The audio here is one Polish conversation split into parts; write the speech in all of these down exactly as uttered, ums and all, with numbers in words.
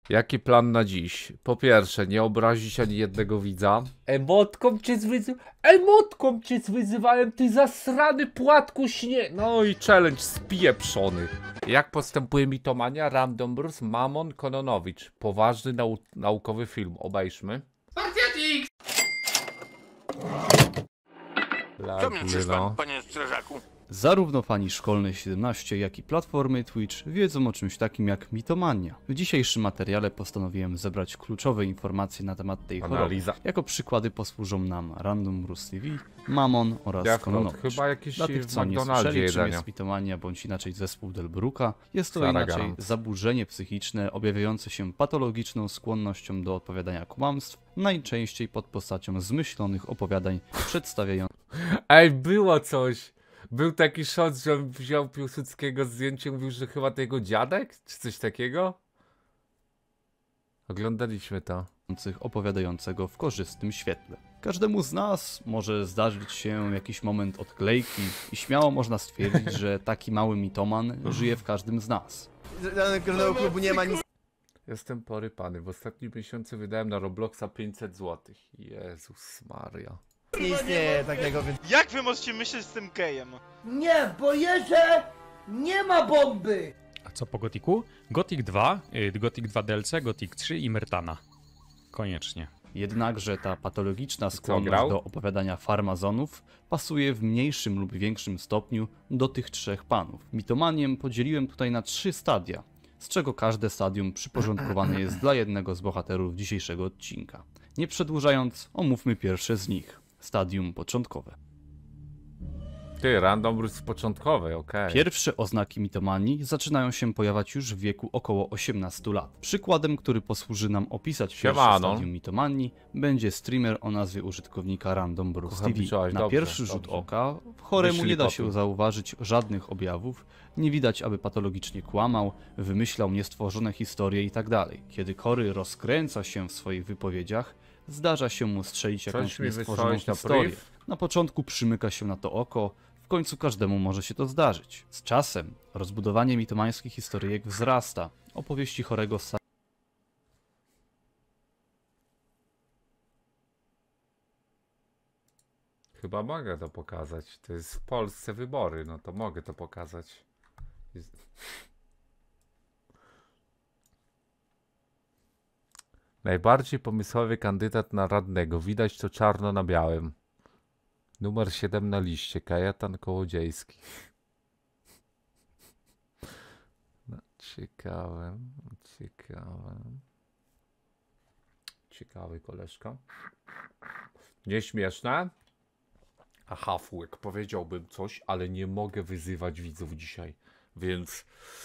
Jaki plan na dziś? Po pierwsze, nie obrazić ani jednego widza. Emotką cię zwyzywałem. Emotką cię zwyzywałem, ty zasrany płatku śnie. No i challenge spieprzony. Jak postępuje mitomania? Random Bruce, Mamon, Kononowicz. Poważny nau naukowy film. Obejrzmy. Spartiatix! Co mnie przyszła, panie strażaku? Zarówno fani Szkolnej siedemnaście, jak i platformy Twitch wiedzą o czymś takim jak mitomania. W dzisiejszym materiale postanowiłem zebrać kluczowe informacje na temat tej choroby. Jako przykłady posłużą nam Random Bruce T V, Mamon oraz Kononowicz. Chyba jakieś Dla tych, co nie słyszeli, czym jest mitomania bądź inaczej zespół Delbrucka, jest to Saragan. inaczej zaburzenie psychiczne objawiające się patologiczną skłonnością do opowiadania kłamstw, najczęściej pod postacią zmyślonych opowiadań przedstawiających. Ej, było coś. Był taki shot, że on wziął Piłsudskiego zdjęcie i mówił, że chyba to jego dziadek? Czy coś takiego? Oglądaliśmy to. Opowiadającego w korzystnym świetle. Każdemu z nas może zdarzyć się jakiś moment odklejki i śmiało można stwierdzić, że taki mały mitoman żyje w każdym z nas. Danego klubu nie ma nic. Jestem porypany. W ostatnim miesiącu wydałem na Robloxa pięćset złotych. Jezus Maria. Nie istnieje takiego, więc... Jak wy możecie myśleć z tym gejem? Nie, bo jeszcze nie ma bomby! A co po Gotiku? Gothic dwa, y, Gothic dwa D L C, Gothic trzy i Myrtana. Koniecznie. Jednakże ta patologiczna grał? skłonność do opowiadania farmazonów pasuje w mniejszym lub większym stopniu do tych trzech panów. Mitomaniem podzieliłem tutaj na trzy stadia, z czego każde stadium przyporządkowane jest dla jednego z bohaterów dzisiejszego odcinka. Nie przedłużając, omówmy pierwsze z nich. Stadium początkowe. Ty, Random Bruce początkowy, okej. Okay. Pierwsze oznaki mitomanii zaczynają się pojawiać już w wieku około osiemnastu lat. Przykładem, który posłuży nam opisać pierwsze Siemano. stadium mitomanii, będzie streamer o nazwie użytkownika Random Bruce T V. Kocham, Na dobrze, pierwszy rzut dobrze. oka choremu Wyszli nie da koty. się zauważyć żadnych objawów, nie widać, aby patologicznie kłamał, wymyślał niestworzone historie itd. Kiedy chory rozkręca się w swoich wypowiedziach, zdarza się mu strzelić jakąś Coś mi niestworzoną wysłałeś na historię. priv? Na początku przymyka się na to oko, w końcu każdemu może się to zdarzyć. Z czasem rozbudowanie mitomańskich historyjek wzrasta. Opowieści chorego sta- Chyba mogę to pokazać. To jest w Polsce wybory, no to mogę to pokazać. Jest... Najbardziej pomysłowy kandydat na radnego. Widać to czarno na białym. Numer siedem na liście. Kajetan Kołodziejski. No, ciekawe. Ciekawe. Ciekawy koleżka. Nieśmieszne? Aha, fułek, powiedziałbym coś, ale nie mogę wyzywać widzów dzisiaj, więc...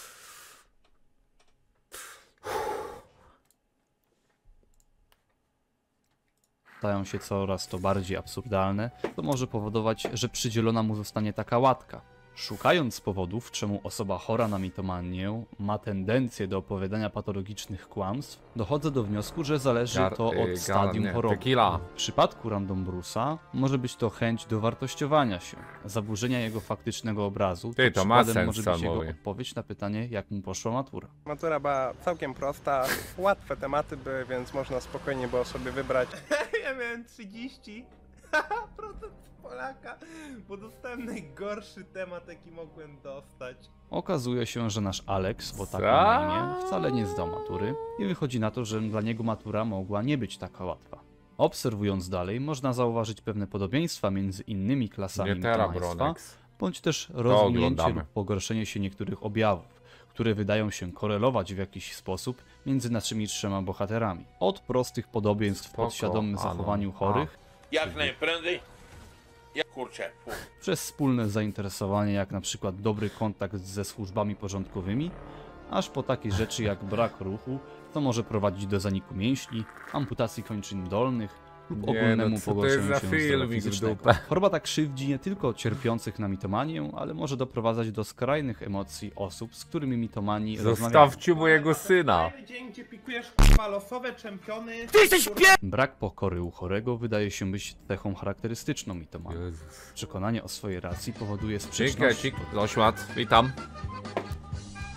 stają się coraz to bardziej absurdalne, to może powodować, że przydzielona mu zostanie taka łatka. Szukając powodów, czemu osoba chora na mitomanię ma tendencję do opowiadania patologicznych kłamstw, dochodzę do wniosku, że zależy Gar- to yy, od stadium nie, choroby. tequila. W przypadku Random Bruce'a może być to chęć dowartościowania się, zaburzenia jego faktycznego obrazu. Ty, to ma przykładem sens, może co być jego mówi. odpowiedź na pytanie, jak mu poszła matura. Matura była całkiem prosta, łatwe tematy były, więc można spokojnie było sobie wybrać. Ja miałem trzydzieści procent Polaka, bo dostałem najgorszy temat, jaki mogłem dostać. Okazuje się, że nasz Alex, bo tak Co? ma na imię, wcale nie zdał matury i wychodzi na to, że dla niego matura mogła nie być taka łatwa. Obserwując dalej, można zauważyć pewne podobieństwa między innymi klasami Nie teraz, mitomaństwa, Bronex. bądź też rozwinięcie oglądamy. lub pogorszenie się niektórych objawów, które wydają się korelować w jakiś sposób między naszymi trzema bohaterami. Od prostych podobieństw w Spoko, podświadomym ano. zachowaniu A. chorych, Jak najprędzej? Ja kurczę. fu. przez wspólne zainteresowanie, jak na przykład dobry kontakt ze służbami porządkowymi, aż po takie rzeczy jak brak ruchu, co może prowadzić do zaniku mięśni, amputacji kończyn dolnych lub Nie, ogólnemu no co to pogorszeniu jest za się zdrowia filmik w fizycznego. dupę? Choroba ta krzywdzi nie tylko cierpiących na mitomanię, ale może doprowadzać do skrajnych emocji osób, z którymi mitomani rozmawiają. Zostawcie mojego syna. Cały dzień, gdzie pikujesz kurwa losowe czempiony. Ty jesteś Brak pokory u chorego wydaje się być cechą charakterystyczną mitomanii. Jezus. Przekonanie o swojej racji powoduje Dzięki, sprzeczności. Ecik. Ośmat, witam.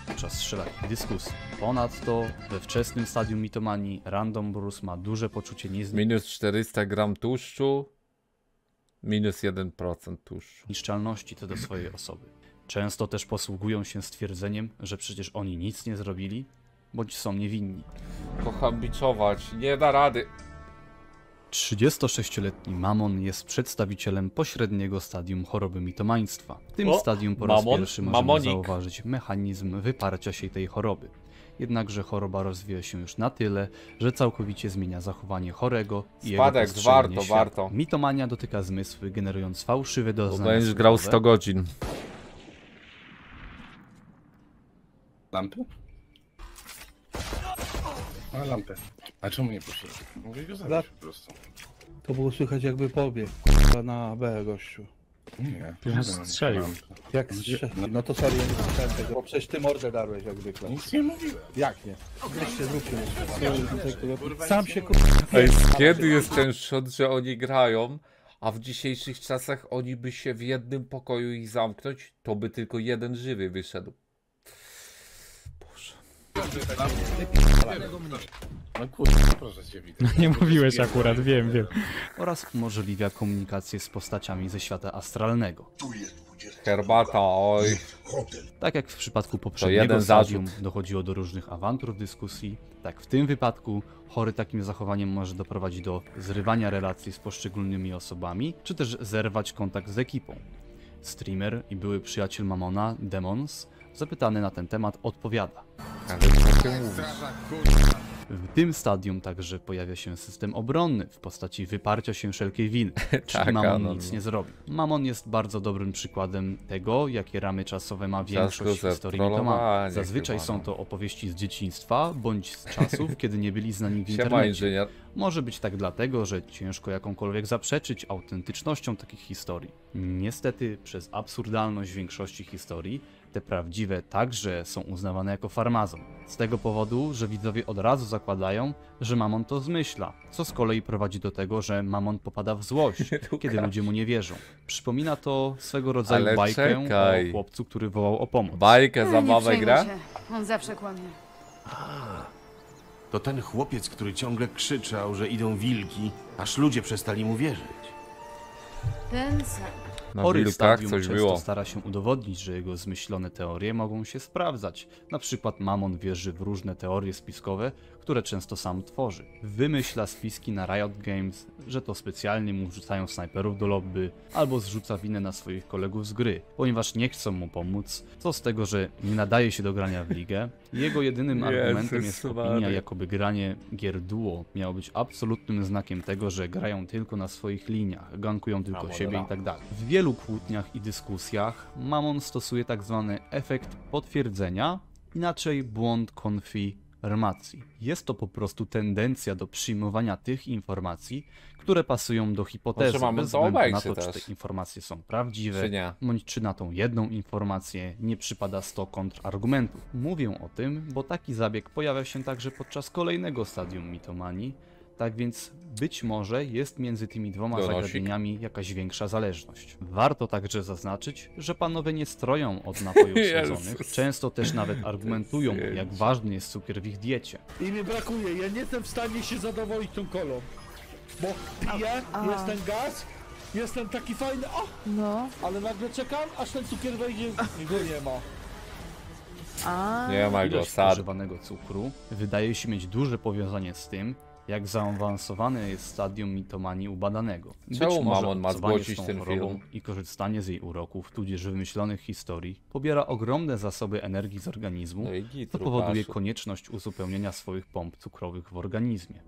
podczas wszelakich dyskusji. Ponadto we wczesnym stadium mitomanii Random Bruce ma duże poczucie Minus czterysta gram tłuszczu, minus jeden procent tłuszczu. niezniszczalności co do swojej osoby. Często też posługują się stwierdzeniem, że przecież oni nic nie zrobili, bądź są niewinni. Kocham biczować, nie da rady. trzydziestosześcioletni Mamon jest przedstawicielem pośredniego stadium choroby mitomaństwa. W tym O, stadium po raz Mamon, pierwszy możemy Mamonik. zauważyć mechanizm wyparcia się tej choroby. Jednakże choroba rozwija się już na tyle, że całkowicie zmienia zachowanie chorego i jego Spadek, postrzeganie warto, świata. warto. Mitomania dotyka zmysły, generując fałszywe Bo doznania będziesz grał słuchowe. sto godzin. Lampy? A, lampy. A czemu nie poszedł? Mogę go zabrać po prostu. To było słychać jakby pobiegł k***a, na B, gościu. Nie, Ja strzelił. Jak Gdzie- strze... no- No to sorry, ja nie słyszałem tego, bo przecież ty mordę darłeś jak zwykle. Nic nie mówiłem. Jak nie? Weźcie, zróbcie mu. Kurwa, Sam nic się nie k***a... Ej, kiedy jest ten shot, że oni grają, a w dzisiejszych czasach oni by się w jednym pokoju ich zamknąć, to by tylko jeden żywy wyszedł. Boże. No kurwa, proszę cię, widzę. Nie mówiłeś akurat, wiem, wiem. Oraz umożliwia komunikację z postaciami ze świata astralnego. Herbata, oj. Tak jak w przypadku poprzedniego jeden stadium zarzut. dochodziło do różnych awantur w dyskusji, tak w tym wypadku chory takim zachowaniem może doprowadzić do zrywania relacji z poszczególnymi osobami, czy też zerwać kontakt z ekipą. Streamer i były przyjaciel Mamona, Demons, zapytany na ten temat odpowiada. Ale co ty mówisz? W tym stadium także pojawia się system obronny w postaci wyparcia się wszelkiej winy, czyli Tak, Mamon no, nic no. nie zrobi. Mamon jest bardzo dobrym przykładem tego, jakie ramy czasowe ma większość za historii trollowanie mitomanii. Zazwyczaj chyba, są no. to opowieści z dzieciństwa, bądź z czasów, kiedy nie byli znani w Siema, internecie. inżynier. Może być tak dlatego, że ciężko jakąkolwiek zaprzeczyć autentycznością takich historii. Niestety, przez absurdalność większości historii, te prawdziwe także są uznawane jako farmazon. Z tego powodu, że widzowie od razu zakładają, że Mamon to zmyśla, co z kolei prowadzi do tego, że Mamon popada w złość, kiedy ludzie mu nie wierzą. Przypomina to swego rodzaju Ale bajkę czekaj. o chłopcu, który wołał o pomoc. Bajkę, Nie zabawę przejmuj gra? się. On zawsze kłamie. To ten chłopiec, który ciągle krzyczał, że idą wilki, aż ludzie przestali mu wierzyć. Ten sam. Na Chory wilkach stadium coś często było. stara się udowodnić, że jego zmyślone teorie mogą się sprawdzać. Na przykład Mamon wierzy w różne teorie spiskowe, które często sam tworzy. Wymyśla spiski na Riot Games, że to specjalnie mu wrzucają snajperów do lobby, albo zrzuca winę na swoich kolegów z gry, ponieważ nie chcą mu pomóc. Co z tego, że nie nadaje się do grania w ligę? Jego jedynym Jezus argumentem jest opinia, Maria. jakoby granie gier duo miało być absolutnym znakiem tego, że grają tylko na swoich liniach, gankują tylko siebie i tak dalej. W wielu kłótniach i dyskusjach Mamon stosuje tak zwany efekt potwierdzenia, inaczej błąd konfirmacji. Jest to po prostu tendencja do przyjmowania tych informacji, które pasują do hipotezy, Może Mamon bez to względu na obejrzy to, czy też. te informacje są prawdziwe, Czy nie? bądź czy na tą jedną informację nie przypada sto kontrargumentów. Mówię o tym, bo taki zabieg pojawia się także podczas kolejnego stadium mitomanii, tak więc być może jest między tymi dwoma Donosik. zagadnieniami jakaś większa zależność. Warto także zaznaczyć, że panowie nie stroją od napojów Jezus. słodzonych, często też nawet argumentują, jak ważny jest cukier w ich diecie. I mi brakuje, ja nie jestem w stanie się zadowolić tą kolą. Bo piję, A. jest ten gaz, jestem taki fajny, o, No. ale nagle czekam, aż ten cukier wejdzie i go nie ma. A. Nie ma go, Ilość sad. spożywanego cukru wydaje się mieć duże powiązanie z tym, jak zaawansowane jest stadium mitomanii u badanego. Być Czemu może Mamon ma obcowanie zgłosić z tą ten chorobą film? i korzystanie z jej uroków, tudzież wymyślonych historii, pobiera ogromne zasoby energii z organizmu, No i git, co powoduje Łukaszu. konieczność uzupełnienia swoich pomp cukrowych w organizmie.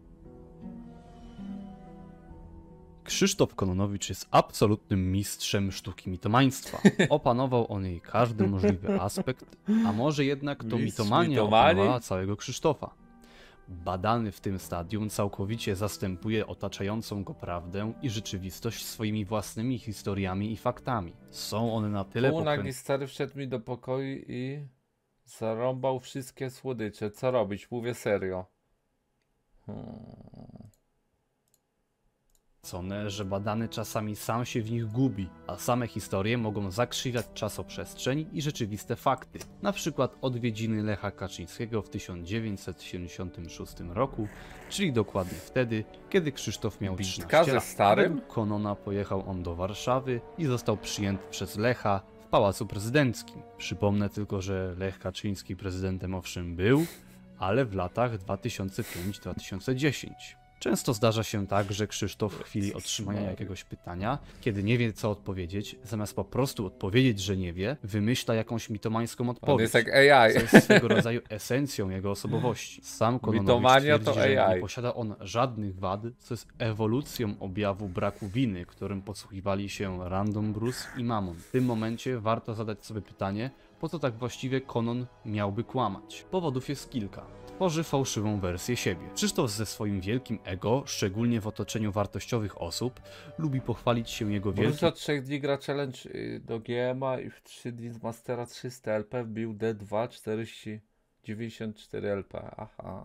Krzysztof Kononowicz jest absolutnym mistrzem sztuki mitomaństwa. Opanował on jej każdy możliwy aspekt, a może jednak to Mistrz mitomania mitomanii? opanowała całego Krzysztofa. Badany w tym stadium całkowicie zastępuje otaczającą go prawdę i rzeczywistość swoimi własnymi historiami i faktami. Są one na tyle Tu nagi pokręcone. stary wszedł mi do pokoju i zarąbał wszystkie słodycze. Co robić? Mówię serio. Hmm. nakręcone, że badany czasami sam się w nich gubi, a same historie mogą zakrzywiać czasoprzestrzeń i rzeczywiste fakty. Na przykład odwiedziny Lecha Kaczyńskiego w tysiąc dziewięćset siedemdziesiątym szóstym roku, czyli dokładnie wtedy, kiedy Krzysztof miał Bitka trzynaście ze lat. starym? Według Konona pojechał on do Warszawy i został przyjęty przez Lecha w Pałacu Prezydenckim. Przypomnę tylko, że Lech Kaczyński prezydentem owszem był, ale w latach dwa tysiące piąty do dwa tysiące dziesiątego. Często zdarza się tak, że Krzysztof w chwili otrzymania jakiegoś pytania, kiedy nie wie co odpowiedzieć, zamiast po prostu odpowiedzieć, że nie wie, wymyśla jakąś mitomańską odpowiedź. On jest jak A I. Co jest swego rodzaju esencją jego osobowości. Sam Kononowicz Mitomania twierdzi, to że A I. nie posiada on żadnych wad, co jest ewolucją objawu braku winy, którym posługiwali się Random Bruce i Mammon. W tym momencie warto zadać sobie pytanie, po co tak właściwie Konon miałby kłamać. Powodów jest kilka. Tworzy fałszywą wersję siebie. Krzysztof ze swoim wielkim ego, szczególnie w otoczeniu wartościowych osób, lubi pochwalić się jego wielkim... Bruce za trzech dni gra challenge y, do G M a i w trzy dni z Mastera trzysta L P wbił D dwa czterdzieści dziewięćdziesiąt cztery L P. Aha.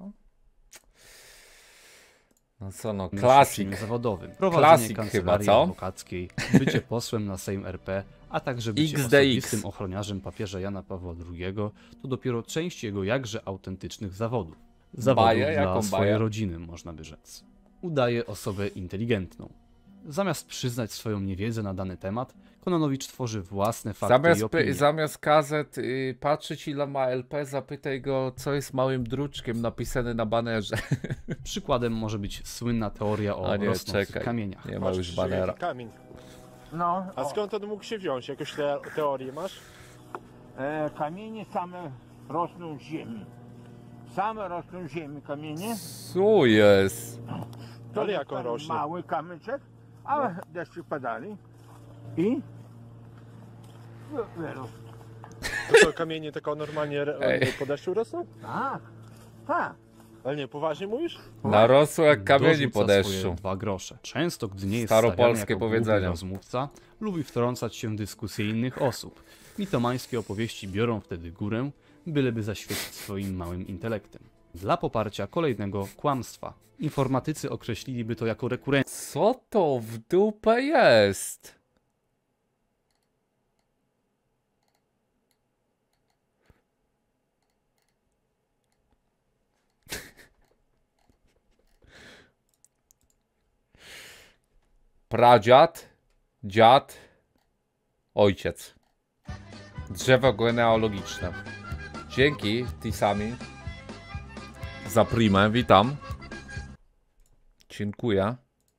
No co no, klasik. zawodowym. Prowadzenie Klasik kancelarii chyba, co? adwokackiej, bycie posłem na Sejm R P, a także bycie X D X. osobistym ochroniarzem papieża Jana Pawła drugiego, to dopiero część jego jakże autentycznych zawodów. Zawodów Baję? dla Jaką swojej baję? rodziny, można by rzec. Udaje osobę inteligentną. Zamiast przyznać swoją niewiedzę na dany temat, Kononowicz tworzy własne fakty Zamiast, i opinie. py- zamiast kazet y, patrzeć ile ma L P, zapytaj go co jest małym druczkiem napisane na banerze. Przykładem może być słynna teoria o A nie, rosnących czekaj. kamieniach. Nie ma już banera. Kamień. No, A skąd on mógł się wziąć? Jakąś te teorię masz? e, kamienie same rosną z ziemi. Same rosną z ziemi kamienie. Co jest? To Ale jest jak on ten rośnie? mały kamyczek, a deszczyk padali i wy- wyrósł. To co, kamienie tylko normalnie re- Ej. po deszczu rosną? Tak, tak. Ale nie, poważnie mówisz? Narosło jak kamieni Dorzuca po deszczu. swoje dwa grosze. Często, gdy nie jest Staropolskie stawiany jako powiedzenie. główny rozmówca, lubi wtrącać się w dyskusje innych osób. Mitomańskie opowieści biorą wtedy górę, byleby zaświecić swoim małym intelektem. Dla poparcia kolejnego kłamstwa. Informatycy określiliby to jako rekurencję. Co to w dupę jest? Pradziad, dziad, ojciec. Drzewo genealogiczne. Dzięki, Tisami. Za primę, witam. Dziękuję.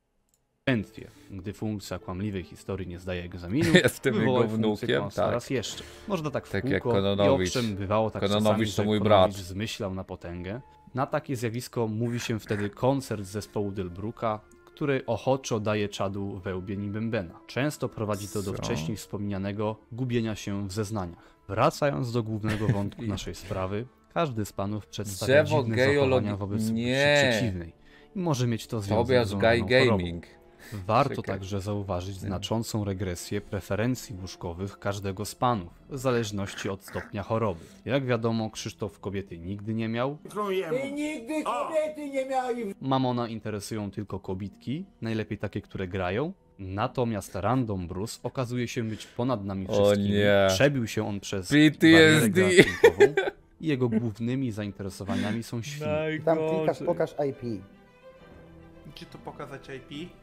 Gdy funkcja kłamliwej historii nie zdaje egzaminu, Jestem wywołaj jego funkcję wnukiem, kłamstwa tak. raz jeszcze. Można tak w Tak kółko jak i Kononowicz. owszem, bywało tak Kononowicz czasami, to że mój Kononowicz brat. zmyślał na potęgę. Na takie zjawisko mówi się wtedy koncert zespołu Delbrucka, który ochoczo daje czadu wełbień i bębena. Często prowadzi to do Co? wcześniej wspomnianego gubienia się w zeznaniach. Wracając do głównego wątku naszej sprawy, każdy z panów przedstawia Drzewo dziwne geologi- zachowania wobec Nie. płci przeciwnej i może mieć to związek Tobiasz z Guy złamaną chorobą. Gaming. Warto Czekaj. także zauważyć znaczącą regresję preferencji łóżkowych każdego z panów, w zależności od stopnia choroby. Jak wiadomo, Krzysztof kobiety nigdy nie miał. I nigdy kobiety nie miały. Mamona interesują tylko kobitki, najlepiej takie, które grają. Natomiast Random Bruce okazuje się być ponad nami O wszystkimi. nie. Przebił się on przez P T S barierę D. gatunkową i jego głównymi zainteresowaniami są świnie. Tam klikasz, pokaż I P. Gdzie to pokazać I P?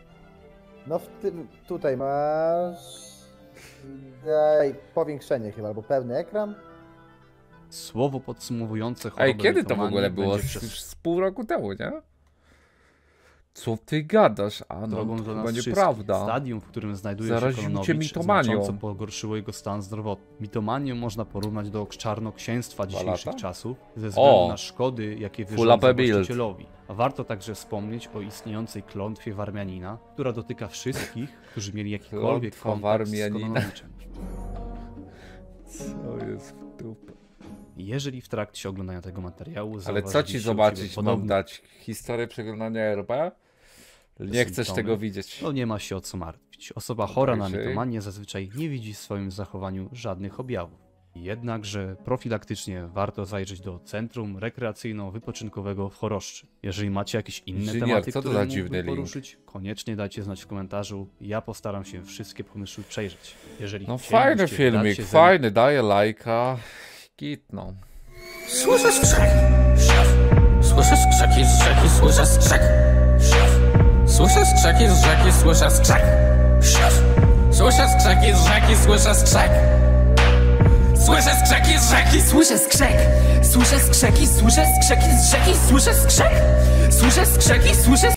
No w tym, tutaj masz... Daj powiększenie chyba, albo pełny ekran. Słowo podsumowujące chorobę Ej, kiedy to w mitomanii ogóle było? będzie Z, przez z pół roku temu, nie? Co ty gadasz? A no, drogą to do chyba nas wszystkich. nieprawda. Stadium, w którym znajduje Zaraził się cię Kononowicz, mitomanią. znacząco pogorszyło jego stan zdrowotny. Mitomanię można porównać do czarnoksięstwa Dwa dzisiejszych lata? czasów, ze względu O! na szkody, jakie Full wyrządza up a build. właścicielowi. A warto także wspomnieć o istniejącej klątwie Warmianina, która dotyka wszystkich, którzy mieli jakikolwiek Klątwa kontakt z Warmianina. Kononowiczem. Co jest w dupę? Jeżeli w trakcie oglądania tego materiału Ale co ci zauważyliście u zobaczyć? siebie Mam podobne dać historię przeglądania R P? Nie chcesz symptomy, tego widzieć. To nie ma się o co martwić. Osoba chora na Także- mitomanię zazwyczaj nie widzi w swoim zachowaniu żadnych objawów. Jednakże profilaktycznie warto zajrzeć do Centrum Rekreacyjno-Wypoczynkowego w Choroszczy. Jeżeli macie jakieś inne Inżynier, tematy, co to które za mógłbym dziwny link? poruszyć, koniecznie dajcie znać w komentarzu. Ja postaram się wszystkie pomysły przejrzeć. Jeżeli No chcielibyście fajny filmik, dać się ze mną- fajny, daję lajka. Git, no. Słyszę skrzek. Słyszę skrzeki z rzeki, słyszę skrzek. Słyszę skrzeki z rzeki, słyszę skrzek. Słyszę skrzeki z rzeki, słyszę skrzek. Słyszę skrzeki z rzeki, słyszę skrzek. Słyszę skrzeki, słyszę skrzeki z rzeki, słyszę skrzek. Słyszę skrzeki, słyszę